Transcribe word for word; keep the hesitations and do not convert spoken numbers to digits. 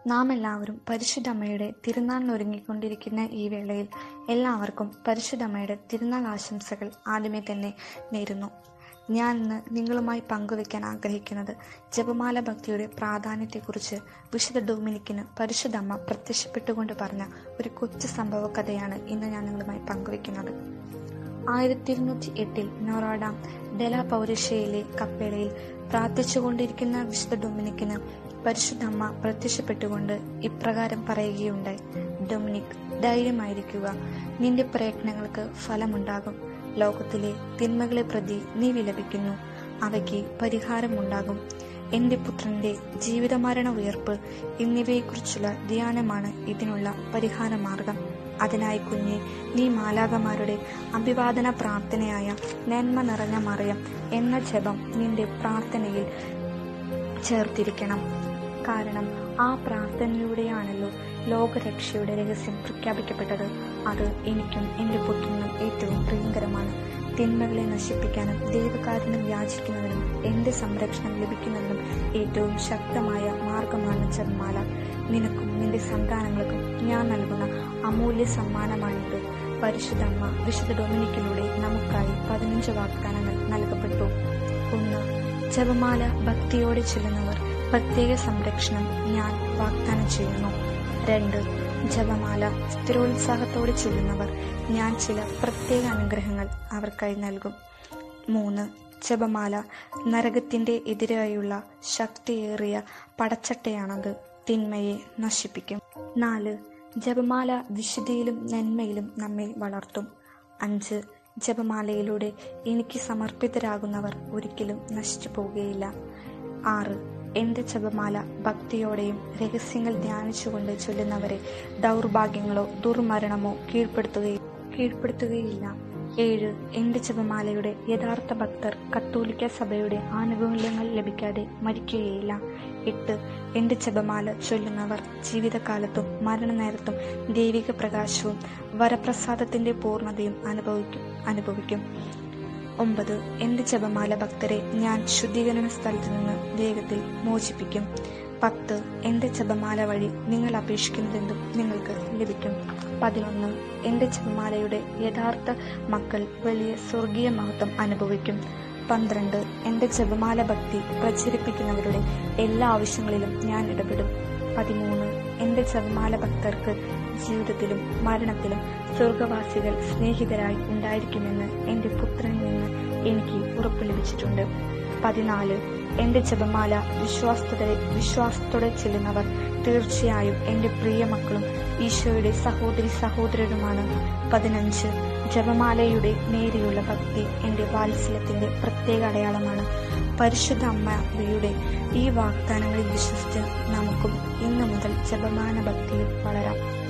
നാം എല്ലാവരും പരിശുദ്ധ അമ്മയുടെ തിരുനാളിനൊരുങ്ങിക്കൊണ്ടിരിക്കുന്ന ഈ വേളയിൽ എല്ലാവർക്കും പരിശുദ്ധ അമ്മയുടെ തിരുനാൾ ആശംസകൾ ആദ്യമേ തന്നെ നേരുന്നു. ഞാൻ ഇന്ന് നിങ്ങളുമായി പങ്കുവയ്ക്കാൻ ആഗ്രഹിക്കുന്നത് ജപമാല ഭക്തിയുടെ പ്രാധാന്യത്തെക്കുറിച്ച് വിശുദ്ധ ഡൊമിനിക്കിന് പരിശുദ്ധ അമ്മ പ്രത്യക്ഷപ്പെട്ടുകൊണ്ട് പറഞ്ഞ ഒരു കൊച്ചു സംഭവ കഥയാണ് ഇന്ന് ഞാൻ നിങ്ങളുമായി പങ്കുവയ്ക്കുന്നത്. ആയിരത്തി ഇരുന്നൂറ്റി എട്ടിൽ നൊറാഡാം ഡെല പൗരഷ്യയിലെ കപ്പേളയിൽ പ്രാർത്ഥിച്ചുകൊണ്ടിരിക്കുന്ന വിശുദ്ധ ഡൊമിനിക്കിന് പരിശുദ്ധ അമ്മ പ്രത്യക്ഷപ്പെട്ടുകൊണ്ട് ഇപ്രകാരം പറയുകയുണ്ടായി: ഡൊമിനിക്, ധൈര്യമായിരിക്കുക, നിന്റെ പ്രയത്നങ്ങൾക്ക് ഫലമുണ്ടാകും. ലോകത്തിലെ തിന്മകളെ പ്രതി നീ വിലപിക്കുന്നു, അവയ്ക്ക് പരിഹാരമുണ്ടാകും. എന്റെ പുത്രന്റെ ജീവിതമരണ ഉയർപ്പ് എന്നിവയെക്കുറിച്ചുള്ള ധ്യാനമാണ് ഇതിനുള്ള പരിഹാരമാർഗം. അതിനായി കുഞ്ഞെ, നീ മാലാഖമാരുടെ അഭിവാദന പ്രാർത്ഥനയായ നന്മ നിറഞ്ഞ മറിയം എന്ന ജപം നിന്റെ പ്രാർത്ഥനയിൽ ചേർത്തിരിക്കണം. കാരണം ആ പ്രാർത്ഥനയിലൂടെയാണല്ലോ ലോകരക്ഷയുടെ രഹസ്യം പ്രഖ്യാപിക്കപ്പെട്ടത്. അത് എനിക്കും എൻ്റെ പുത്രനും ഏറ്റവും പ്രിയങ്കരമാണ്. തിന്മകളെ നശിപ്പിക്കാനും ദൈവകാരുണ്യം യാചിക്കുന്നതിനും എൻ്റെ സംരക്ഷണം ലഭിക്കുന്നതിനും ഏറ്റവും ശക്തമായ മാർഗമാണ് ജപമാല. നിനക്കും നിന്റെ സന്താനങ്ങൾക്കും ഞാൻ നൽകുന്ന അമൂല്യ സമ്മാനമാണിത്. പരിശുദ്ധ അമ്മ വിശുദ്ധ ഡൊമിനിക്കിലൂടെ നമുക്കായി പതിനഞ്ച് വാഗ്ദാനങ്ങൾ നൽകപ്പെട്ടു. ഒന്ന്, ജപമാല ഭക്തിയോടെ ചെല്ലുന്നവർ പ്രത്യേക സംരക്ഷണം ഞാൻ വാഗ്ദാനം ചെയ്യുന്നു. രണ്ട്, ജപമാല സ്ഥിരോത്സാഹത്തോടെ ചെല്ലുന്നവർ ഞാൻ ചില പ്രത്യേക അനുഗ്രഹങ്ങൾ അവർക്കായി നൽകും. മൂന്ന്, ജപമാല നരകത്തിന്റെ എതിരായുള്ള ശക്തിയേറിയ പടച്ചട്ടയാണത്, തിന്മയെ നശിപ്പിക്കും. നാല്, ജപമാല വിശുദ്ധിയിലും നന്മയിലും നമ്മെ വളർത്തും. അഞ്ച്, ജപമാലയിലൂടെ എനിക്ക് സമർപ്പിതരാകുന്നവർ ഒരിക്കലും നശിച്ചു പോവുകയില്ല. ആറ്, എന്റെ ജപമാല ഭക്തിയോടെയും രഹസ്യങ്ങൾ ധ്യാനിച്ചുകൊണ്ട് ചൊല്ലുന്നവരെ ദൗർഭാഗ്യങ്ങളോ ദുർമരണമോ കീഴ്പ്പെടുത്തുകയും കീഴ്പ്പെടുത്തുകയില്ല. ഏഴ്, എന്റെ ജപമാലയുടെ യഥാർത്ഥ ഭക്തർ കത്തോലിക്ക സഭയുടെ ആനുകൂല്യങ്ങൾ ലഭിക്കാതെ മരിക്കുകയില്ല. എട്ട്, എന്റെ ജപമാല ചൊല്ലുന്നവർ ജീവിതകാലത്തും മരണനേരത്തും ദൈവിക പ്രകാശവും വരപ്രസാദത്തിന്റെ പൂർണ്ണതയും അനുഭവിക്കും അനുഭവിക്കും ഒമ്പത്, എന്റെ ജപമാല ഭക്തരെ ഞാൻ ശുദ്ധീകരണ സ്ഥലത്ത് നിന്ന് വേഗത്തിൽ മോചിപ്പിക്കും. പത്ത്, എന്റെ ജപമാല വഴി നിങ്ങൾ അപേക്ഷിക്കുന്നതെന്തും നിങ്ങൾക്ക് ലഭിക്കും. പതിനൊന്ന്, എന്റെ ജപമാലയുടെ യഥാർത്ഥ മക്കൾ വലിയ സ്വർഗീയ മഹത്വം അനുഭവിക്കും. പന്ത്രണ്ട്, എന്റെ ജപമാല ഭക്തി പ്രചരിപ്പിക്കുന്നവരുടെ എല്ലാ ആവശ്യങ്ങളിലും ഞാൻ ഇടപെടും. പതിമൂന്ന്, എന്റെ ജപമാല ഭക്തർക്ക് ജീവിതത്തിലും മരണത്തിലും സ്വർഗവാസികൾ സ്നേഹിതരായി ഉണ്ടായിരിക്കുമെന്ന് എന്റെ പുത്രനിൽ നിന്ന് എനിക്ക് ഉറപ്പ് ലഭിച്ചിട്ടുണ്ട്. പതിനാല്, എന്റെ ജപമാല വിശ്വാസത്തോടെ വിശ്വാസത്തോടെ ചെല്ലുന്നവർ തീർച്ചയായും എന്റെ പ്രിയ മക്കളും ഈശോയുടെ സഹോദരി സഹോദരരുമാണ്. പതിനഞ്ച്, ജപമാലയുടെ നേരെയുള്ള ഭക്തി എന്റെ വാത്സല്യത്തിന്റെ പ്രത്യേക അടയാളമാണ്. പരിശുദ്ധ അമ്മയുടെ ഈ വാഗ്ദാനങ്ങളിൽ വിശ്വസിച്ച് നമുക്കും ഇന്നു മുതൽ ജപമാല ഭക്തിയിൽ വളരാം.